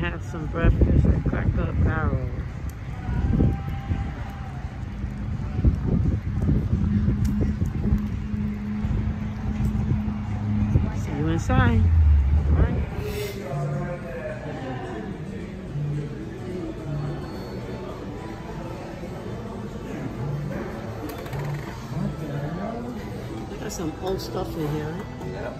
had some breakfast at Cracker Barrel. See you inside. Bye. There's some old stuff in here. Yeah.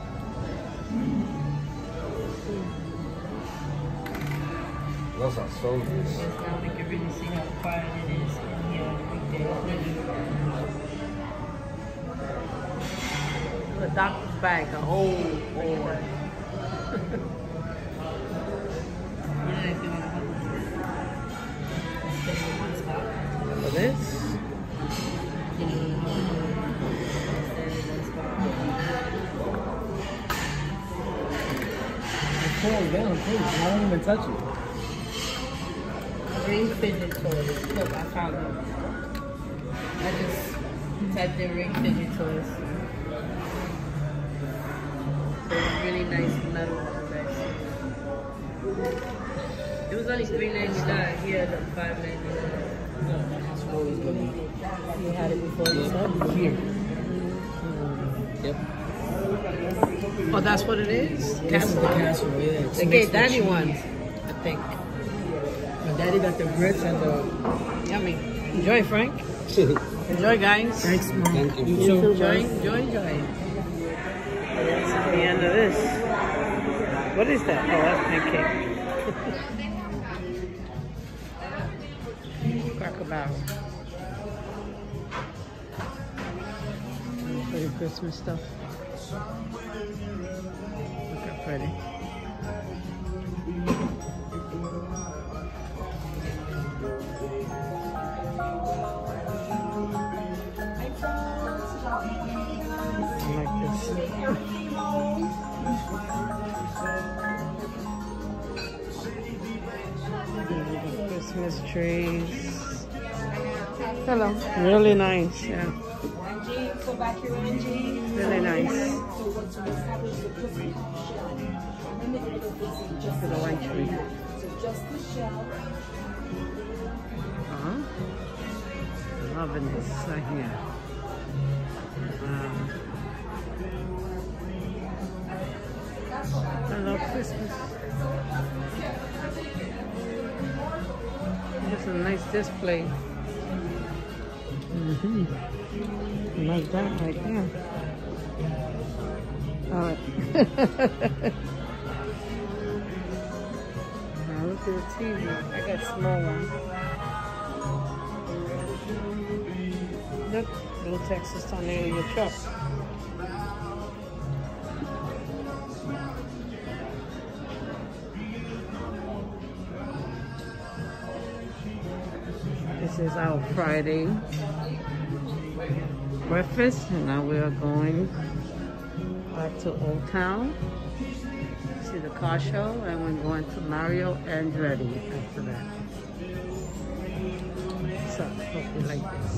Those are soldiers. Now we can really see how quiet it is in here on the weekdays. The doctor's bag, a whole board. For this? Pull it down, please. I don't even touch it. Ring fidget toys. Look, I found them. I just typed in ring fidget toys. So it's really nice metal guys. It was only $3.99 here, the $5.99. That's always good. You had it before you started? Here. Yep. Oh, that's what it is? This is the casserole, yeah. It's They mixed gave Daddy with one, cheese. I think. My daddy got the grits and the... Yummy. Enjoy, Frank. Enjoy, guys. Thanks, Mom. Thank you. You too. Enjoy. That's the end of this. What is that? Oh, that's pancake. Cracker Barrel. Pretty Christmas stuff. Look how pretty. I like this. Christmas trees. Hello. Really nice, yeah. Really nice. Look at the white tree. Loving this right here. Wow. I love Christmas. It's a nice display. Like that right there. All right. Now look at the TV. I got small one. Look, little Texas tornado your truck. This is our Friday breakfast, and now we are going back to Old Town to see the car show, and we're going to Mario Andretti after that. So, hope you like this.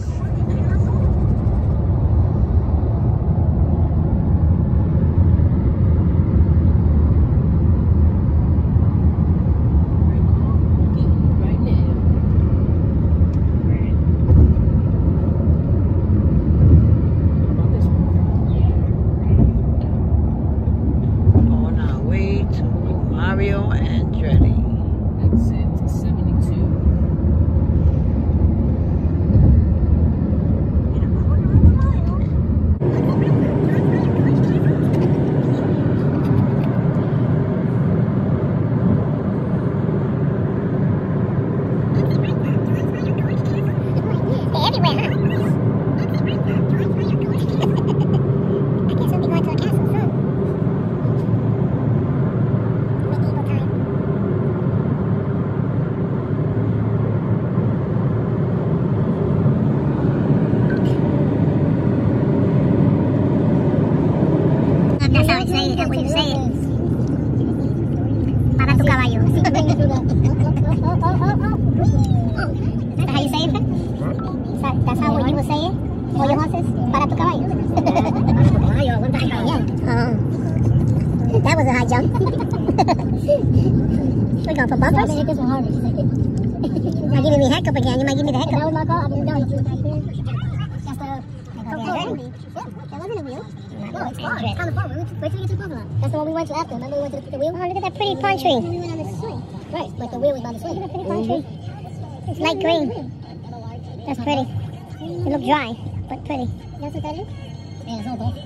That was a high jump. We're going for bumpers. I'm gonna hit this one harder. You're not giving me a hiccup again. You might give me the hiccup. That was my car. I didn't know. That's the... That wasn't a wheel. No, it's far. It's on the farm. Wait till we get to the parking lot. That's the one we went to after. Remember we went to the wheel? Oh, look at that pretty pine tree. We went on the swing. Right, but the wheel was by the swing. Look at that pretty pine tree. It's light green. That's pretty. It looks dry, but pretty. That's what that is? Yeah, it's all dolphin.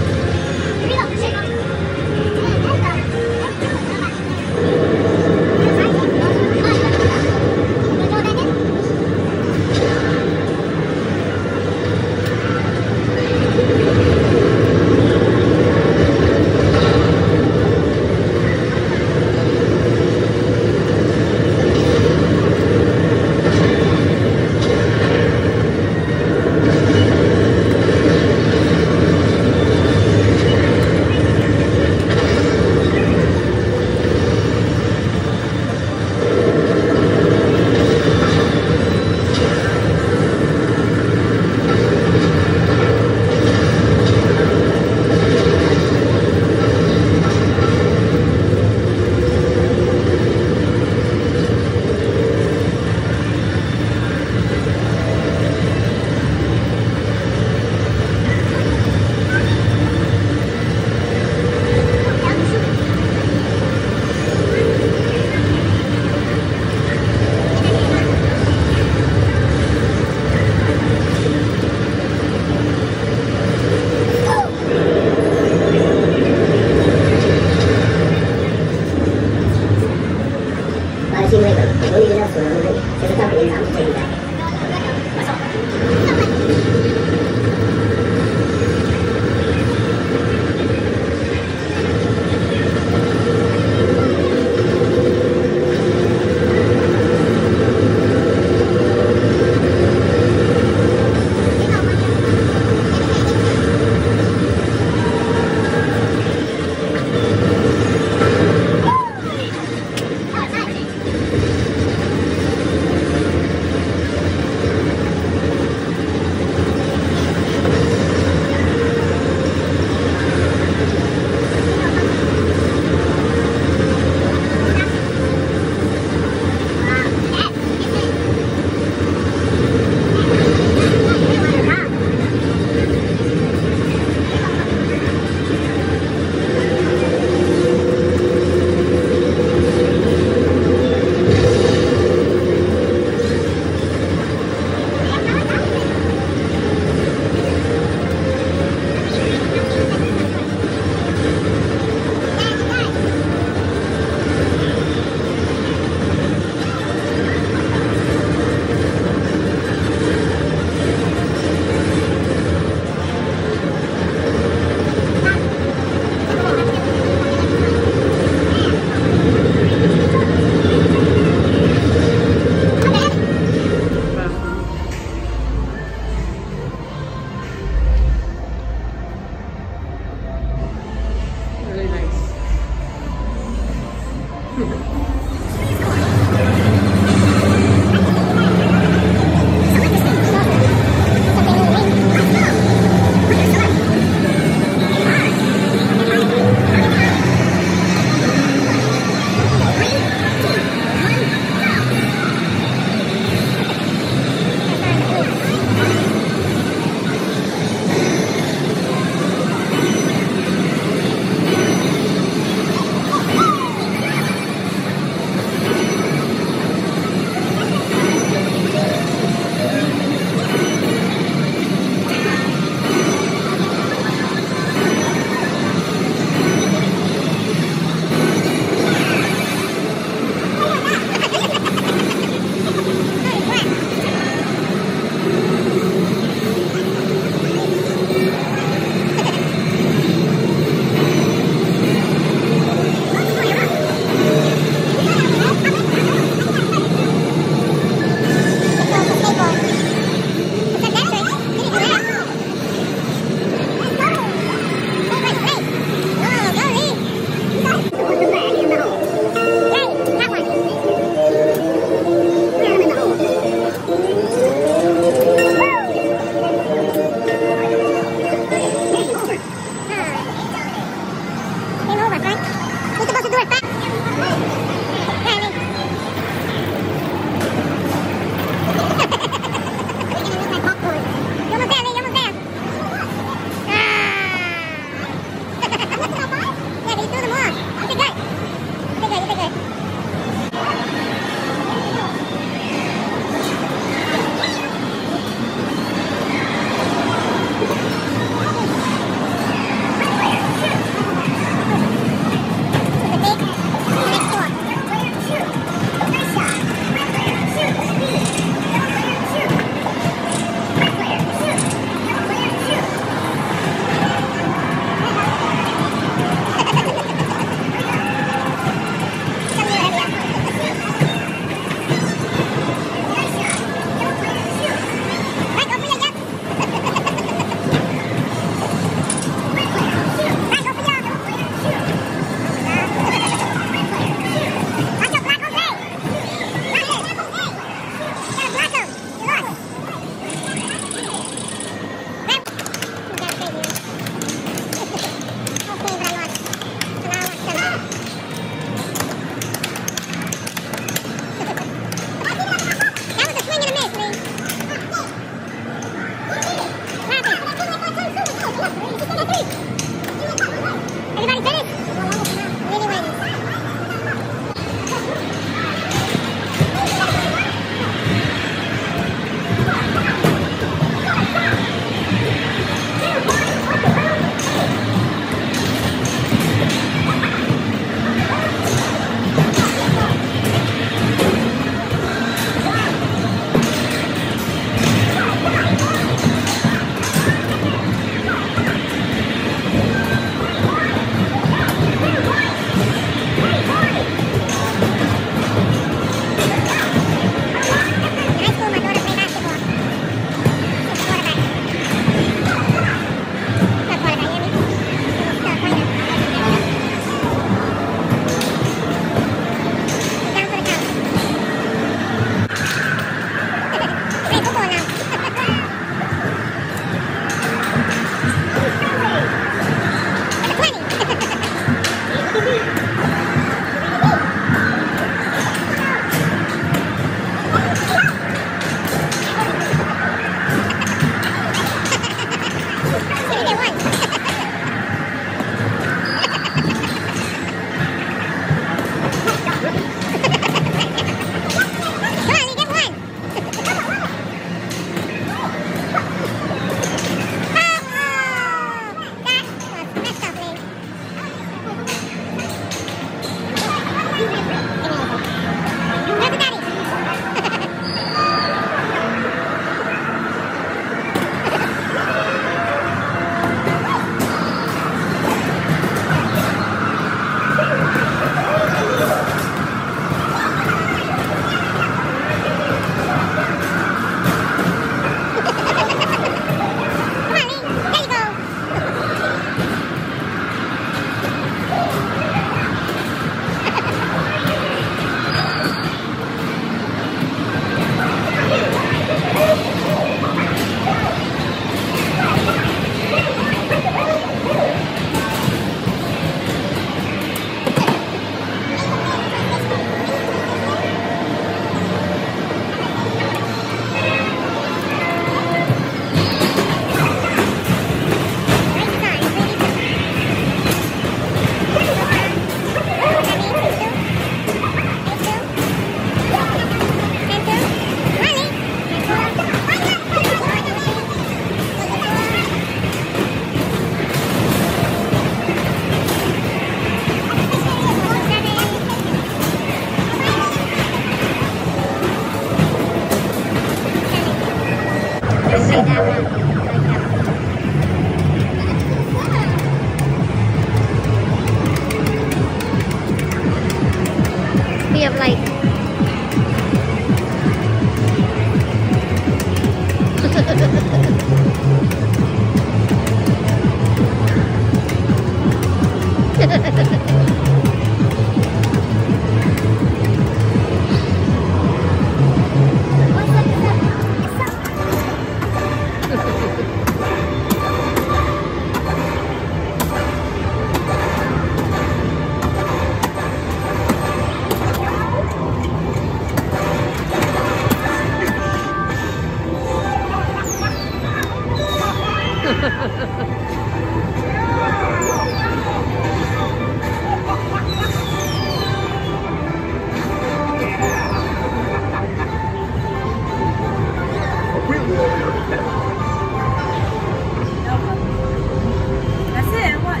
That's it. What?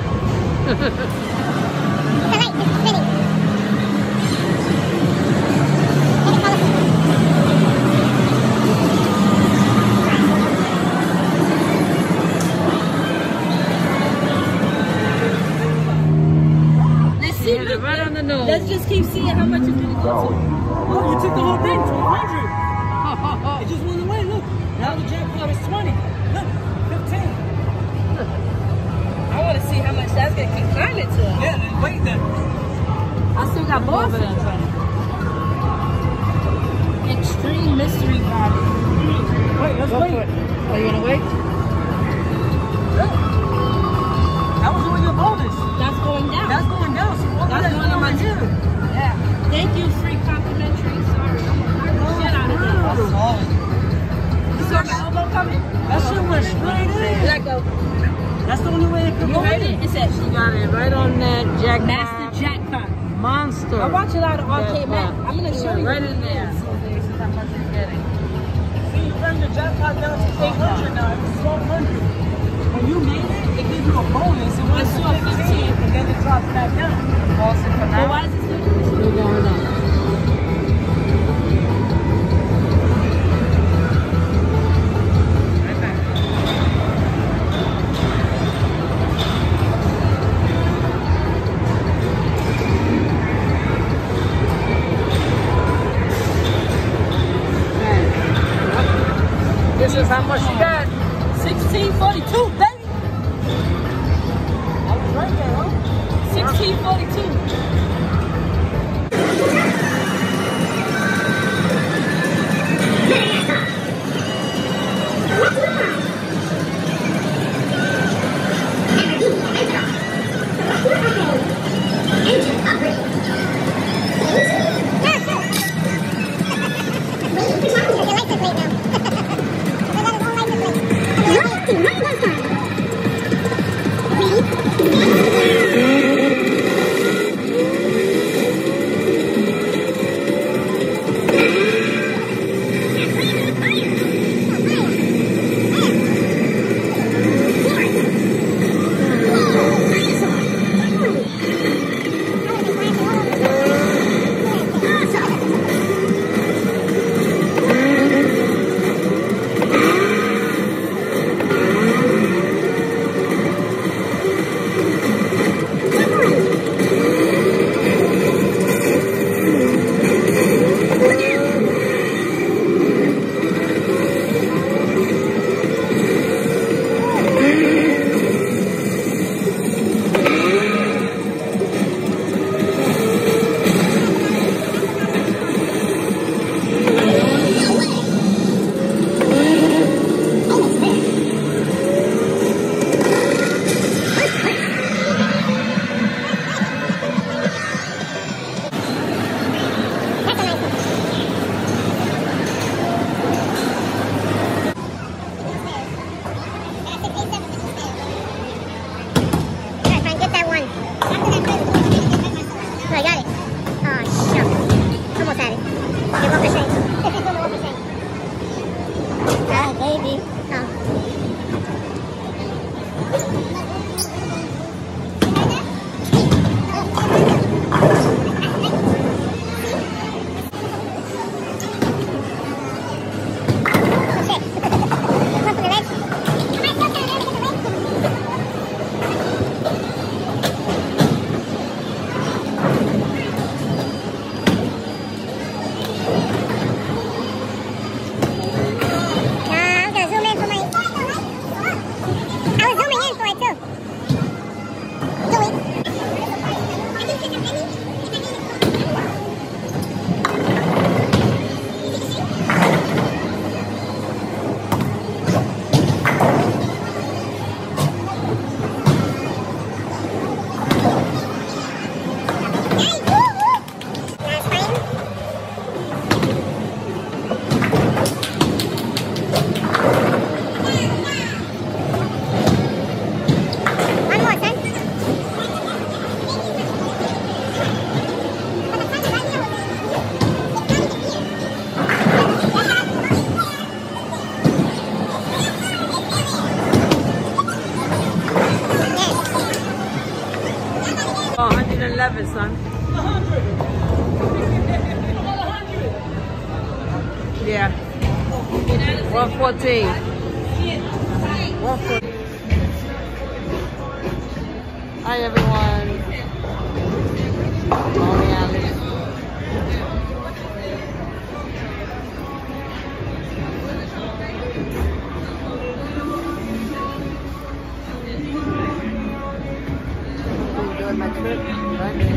Let's see. Hit it right on the nose. Let's just keep seeing how much it's gonna go to. Oh, you took the whole thing, 100. It just went away, look. Now the jackpot is 20. Look, 15. I want to see how much that's gonna keep climbing to. Yeah, then wait then. I still got both of them. Extreme mystery box. Wait, let's wait. Are you gonna wait? That was on your bonus. That's going down. That's going down. So what That's going on my here? Yeah. Thank you, free complimentary. Sorry, I'm gonna knock the shit out of this. You saw my elbow coming? That shit went straight in. Let go. That's the only way it could You go heard in. it? It said She got it right on that jackpot. Master Jackpot. Monster. I watch a lot of Arcade Mac. I'm gonna show you. Right in there. So this is how much it's getting. See, you turned the jackpot down to 800 now. It was 1200. When you made it, it gave you a bonus. It went to 15, and then it dropped back down. So why is it still Still going up. This is how much you got. 1642, baby? I was right there, huh? 1642. Your license plate now. I got his own license plate. Oh, 111, son. 100. Yeah. 114. 114. Hi, everyone. Morning, Alice. Enjoy my trip. Right there.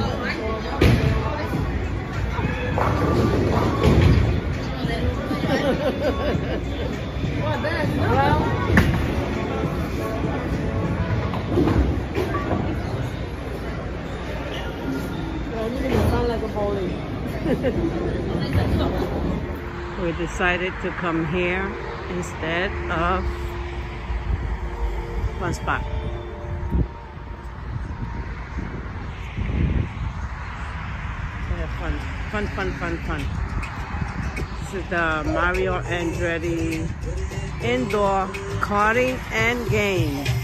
What, that's well. You didn't sound like a bowling. We decided to come here instead of one spot. Fun. This is the Mario Andretti indoor karting and games.